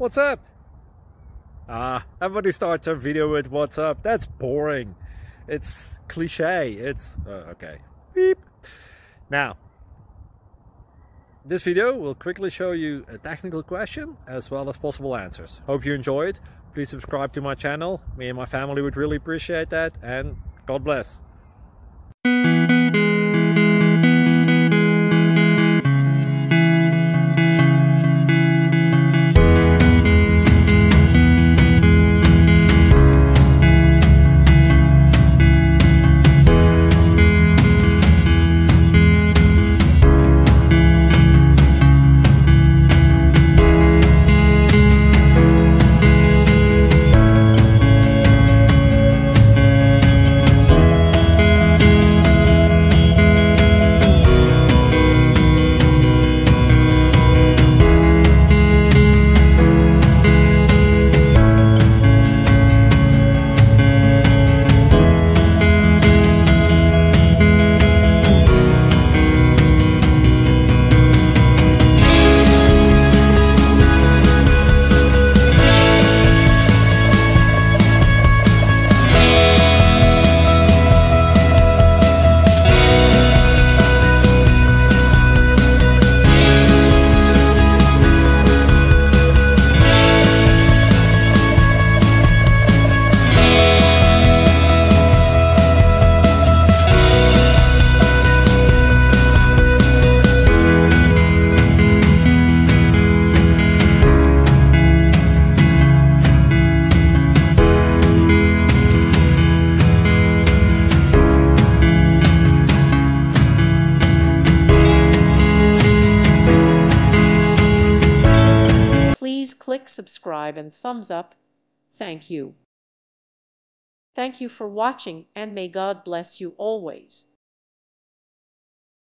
What's up? Everybody starts a video with what's up. That's boring. It's cliche. It's okay. Beep. Now, this video will quickly show you a technical question as well as possible answers. Hope you enjoy it. Please subscribe to my channel. Me and my family would really appreciate that, and God bless. Please click subscribe and thumbs up. Thank you. Thank you for watching, and may God bless you always.